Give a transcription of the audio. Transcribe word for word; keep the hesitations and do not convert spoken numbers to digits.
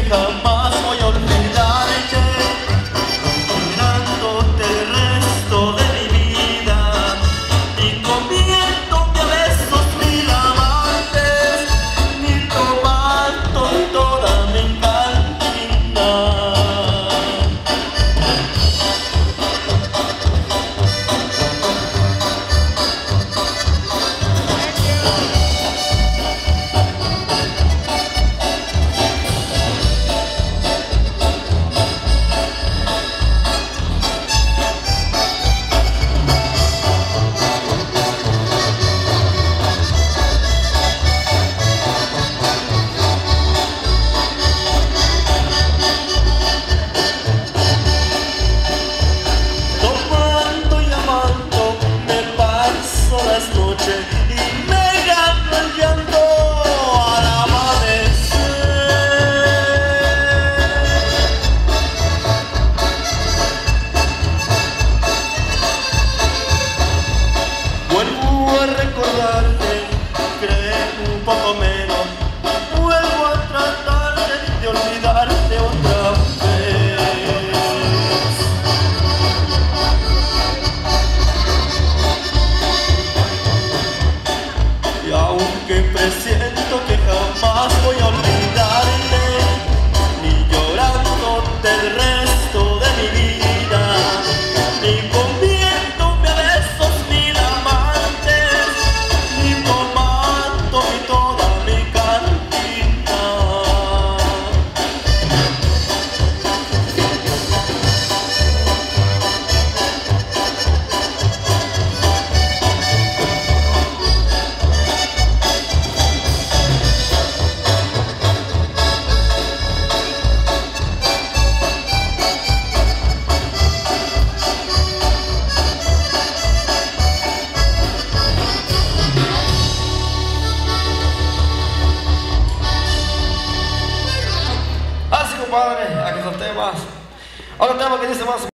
jamás voy a olvidarte, mirándote el resto de mi vida y comiéndote a besos mil amantes, ni tomando toda mi cantina. Y me gano el llanto al amanecer. Vuelvo a recordarte, creo un poco menos. Vuelvo a tratarte de olvidarte otra vez. Y aunque presiento que jamás voy a olvidarte, ni llorándote el resto de mi vida, ni comiéndome a besos mil amantes, ni tomando toda mi cantina. Compadre, aquí son temas. Otro tema que dice más